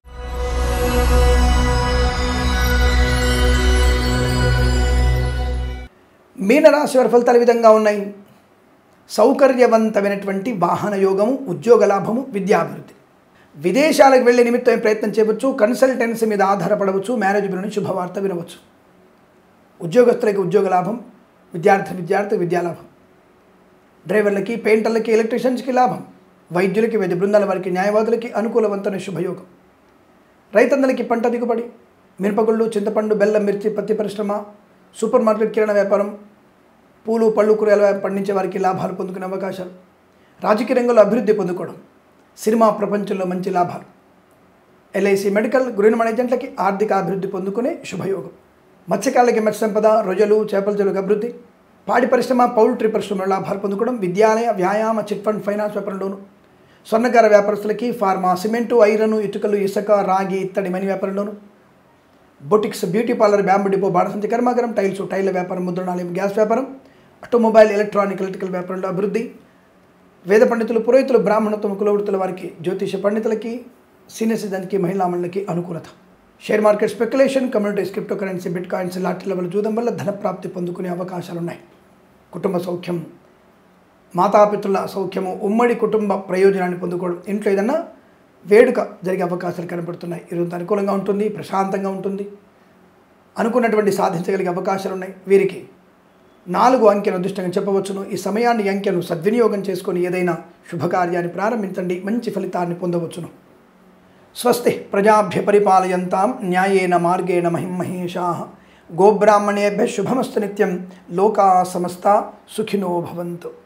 మీనరాశి వారి ఫలితాలు ఈ విధంగా ఉన్నాయి. సౌకర్యవంతమైనటువంటి వాహన యోగము, ఉద్యోగ లాభము, విద్యాభివృద్ధి. విదేశాలకు వెళ్ళే నిమిత్తం ప్రయత్నం చేయవచ్చు. కన్సల్టెన్సీ మీద ఆధారపడవచ్చు. మ్యారేజ్ బిల్ నుంచి శుభవార్త వినవచ్చు. ఉద్యోగస్తులకి ఉద్యోగ లాభం, విద్యార్థి విద్యార్థి విద్యాలాభం, డ్రైవర్లకి, పెయింటర్లకి, ఎలక్ట్రీషియన్స్కి లాభం, వైద్యులకి, వైద్య బృందాల వారికి, న్యాయవాదులకి అనుకూలవంతమైన శుభయోగం. రైతన్నలకి పంట దిగుబడి, మినపగుళ్ళు, చింతపండు, బెల్లం, మిర్చి, పత్తి పరిశ్రమ, సూపర్ మార్కెట్, కిరాణా వ్యాపారం, పూలు పళ్ళు కూరగాయలు పండించే వారికి లాభాలు పొందుకునే అవకాశాలు. రాజకీయ రంగంలో అభివృద్ధి పొందుకోవడం, సినిమా ప్రపంచంలో మంచి లాభాలు. ఎల్ఐసి, మెడికల్, గృహ నిర్మాణ ఏజెంట్లకి ఆర్థిక అభివృద్ధి పొందుకునే శుభయోగం. మత్స్యకారులకి మత్స్య సంపద, రొయ్యలు, చేపల చెరువులకు అభివృద్ధి. పాడి పరిశ్రమ, పౌల్ట్రీ పరిశ్రమలో లాభాలు పొందుకోవడం. విద్యాలయ, వ్యాయామ, చిట్ ఫండ్, ఫైనాన్స్ వ్యాపారంలోను. స్వర్ణకార వ్యాపారస్తులకి ఫార్మా, సిమెంటు, ఐరను, ఇటుకలు, ఇసుక, రాగి, ఇత్తడి, మణి వ్యాపారంలోను. Boutiques, beauty parlour, bamboo depot, బాణసంచి కర్మాగారం, టైల్స్, టైల్ల వ్యాపారం, ముద్రణాలయం, గ్యాస్ వ్యాపారం, ఆటోమొబైల్, ఎలక్ట్రానిక్, ఎలక్ట్రికల్ వ్యాపారంలో అభివృద్ధి. వేద పండితులు, పురోహితులు, బ్రాహ్మణత్వం, కులవృత్తుల వారికి, జ్యోతిష పండితులకి, సీనియర్ సిటిజన్కి, మహిళా మండలికి అనుకూలత. Share market speculation, communities, crypto currency, bit coins, lottery level జూదం వల్ల ధన ప్రాప్తి పొందుకునే అవకాశాలు ఉన్నాయి. కుటుంబ సౌఖ్యం, మాతాపితృల సౌఖ్యము, ఉమ్మడి కుటుంబ ప్రయోజనాన్ని పొందుకోవడం, ఇంట్లో ఏదన్నా వేడుక జరిగే అవకాశాలు కనబడుతున్నాయి. ఈరోజు అనుకూలంగా ఉంటుంది, ప్రశాంతంగా ఉంటుంది, అనుకున్నటువంటి సాధించగలిగే అవకాశాలు ఉన్నాయి. వీరికి నాలుగు అంకెను అదృష్టంగా చెప్పవచ్చును. ఈ సమయాన్ని అంకెను సద్వినియోగం చేసుకొని ఏదైనా శుభకార్యాన్ని ప్రారంభించండి, మంచి ఫలితాన్ని పొందవచ్చును. స్వస్తి ప్రజాభ్య పరిపాలయంతాం న్యాయేన మార్గేణ మహిమహేషాః. గోబ్రాహ్మణేభ్యః శుభమస్తు నిత్యం. లోకా సమస్తా సుఖినో భవంతు.